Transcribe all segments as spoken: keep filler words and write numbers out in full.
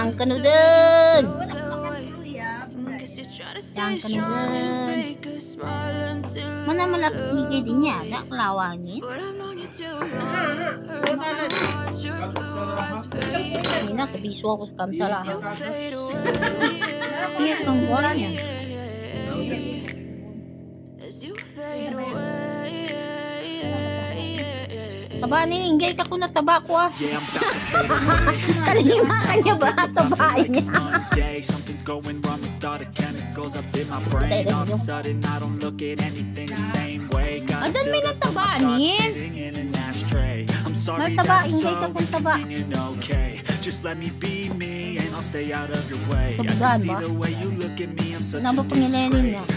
Yang ka na dun! Yang ka na dun! Mana malaksige din niya, naklawangin. Kanina, kabiso ako sa kamsalahan. Iyak kang buwan niya. Taba ni, ingay ka ko na taba ko ah. Kalima ka niya ba? Tabain niya. Adan may natabanin. Nagtaba, ingay ka kung taba. Sabdan ba? Naba pangilenin niya.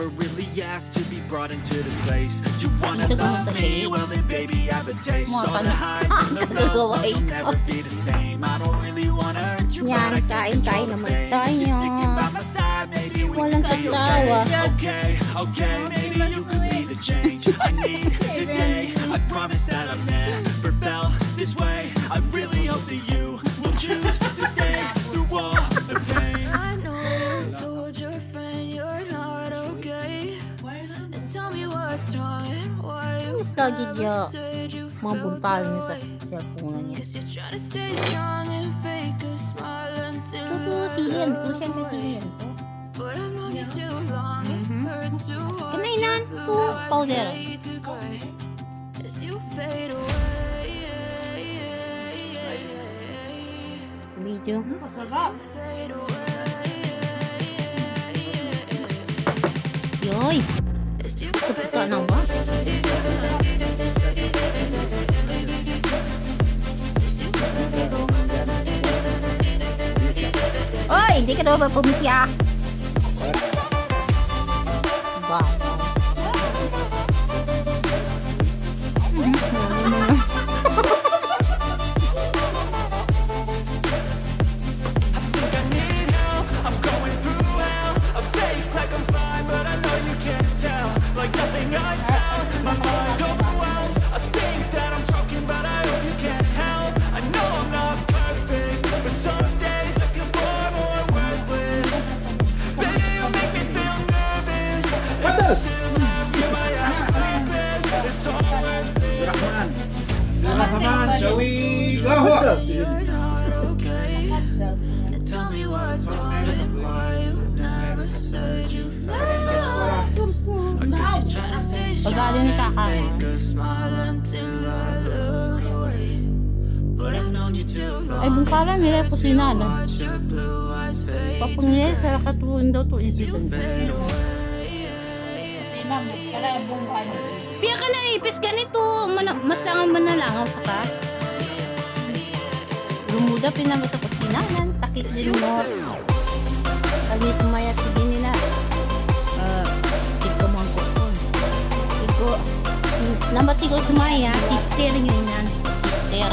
Isa ko nang tabi. Mga kanagaway ito. Yan, kain-kain naman tayo. Walang sasawa. I promise that I've never felt this way. I really hope that you will choose to stay through all the pain. I know you told your friend you're not okay, and tell me what's wrong and why you Stagid niya. Mga buntal niya sa cellphone niya. Tuto, silin po. Siyempre silin po. Kanainan po. Powder. Video. Yoy. Kepuka nang ba? Oi, hindi ka daw ba pumikya? Ba. Shall we go? Pagkali ni kakain. Ay, bungkalan nila kusina na. Papang nila, sarap katuloy daw ito. Isisan ko. Piya ka na ipis ganito. Mas langang manalangaw sa ka. Lumuda pinama sa kusinanan. Takit din mo. Pag ni sumayat tigin nila. Tigko mong kukon. Tigko. Namati ko sumaya. Sister nyo inan. Sister.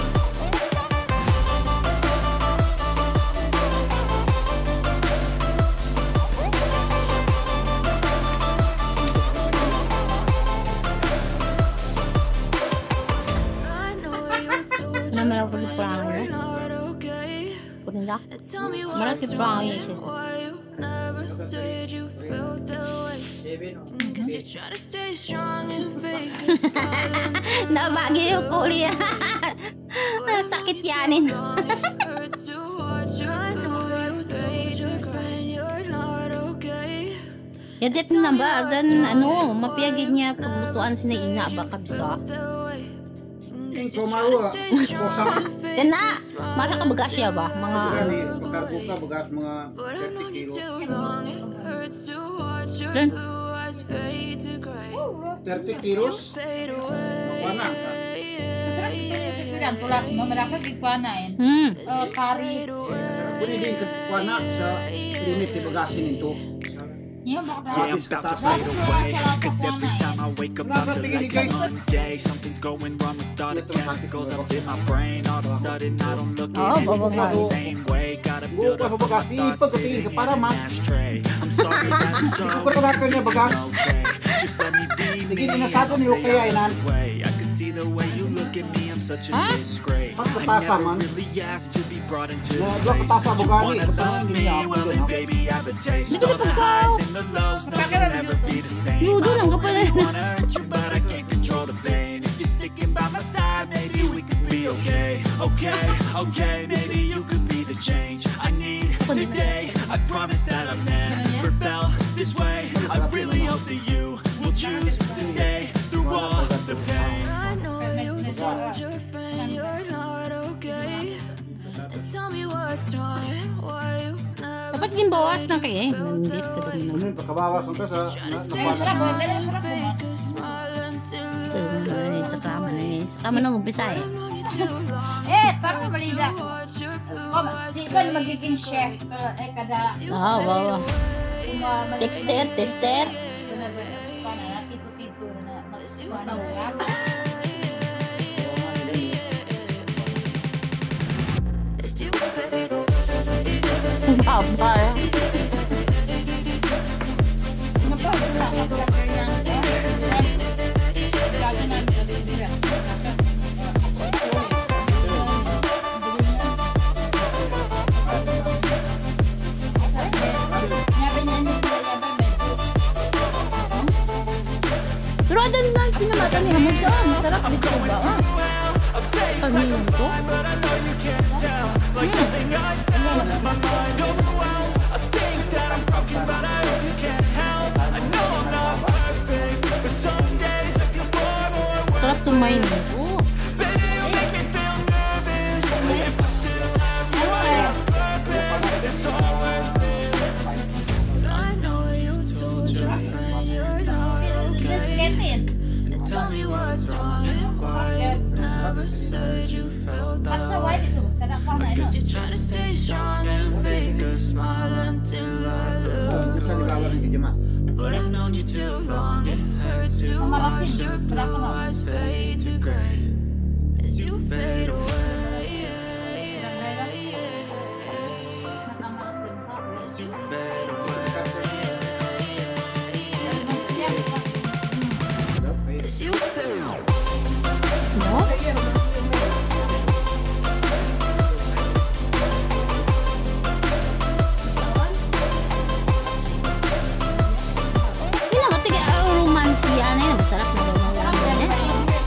Marat ke brown ye siya. Nabagi yung kulit. Sakit yanin. Yadet na ba? Dan ano, mapiyagin niya paglutuan sina ina ba kabisa? Kumawa. Kena, masa ka bagas siya ba? Mga bakar buka bagas mga thirty kilos. Mana? Masarap ito yan. Tulas mo, malakad ikwana yan. Hmm. Kari. Pwede din ikwana sa limit di bagasin ito. Yeah, I'm about to fade away, cause every time I wake up I feel like it's Monday. Something's going wrong with all the chemicals up in my brain. All of a sudden I don't look at anything the same way. Gotta build up all my thoughts, sitting in an ashtray. I'm sorry that I'm so okay. Just let me be me, I can see the way you look at me, I'm such a Huh? disgrace. I Pagkatasa never man. really asked to be brought into Na- this doon place. katasa You bugani. wanna Ba't love hindi me? niya ako Well dun, then ha? baby I have a taste. Hindi ka All the pagkaw. highs and the lows, no, they'll never be the same. Yudo I lang don't ka pala. really wanna hurt you, but I can't control the pain. If you're sticking by my side, maybe we could be okay. Okay, okay, maybe you could be the change I need today. I promise that I've never felt this way. I really hope that you will choose to stay through all the pain. I know you told your friend you're not okay. Tell me what's wrong and why you never Dapat yung bawas na kayo eh. Nandit ka dun Ano na. yun, pagkabawas ng tasa, na, Ay, napana. sarap boy, pero sarap boy. fake a smile until Ito naman sa kama na yun. Sa kama nung umpisa eh. known you too long. Eh, parang balida. Watch your blue Oh, eyes si Ivan magiging chef. Kada, eh, kada... Ah, wow. kung, ah, mag- Tester, tester. Paano na, tito-tito na. Paano sarap? as you fade away. Ang haba eh. Napagod na, napagod na yan. Lagi na, Sabi niya, hindi sila yaban, Pero adan na, pinamatan ni Hamod doon. Masarap dito ba? Ah. Kanin ko. Sarap tumayin ko. I know you told your friend you're not okay. Ketin. Tell me what's wrong and why you never said you felt At sa that white way. ito, kada pa na ito. Cause you're trying to stay strong and fake a smile until I look Sa ligawan ng Gidyamat. But I've known you too long, it hurts to watch your blue eyes fade to gray as you fade away. As you fade away. As you fade away. No? Yun naman, tiga ang romance yan eh. Masarap na romance yan eh.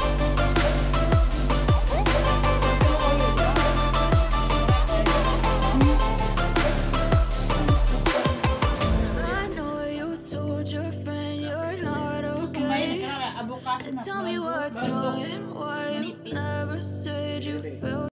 I know you told your friend you're not okay. Tell me what's wrong and why you never said you felt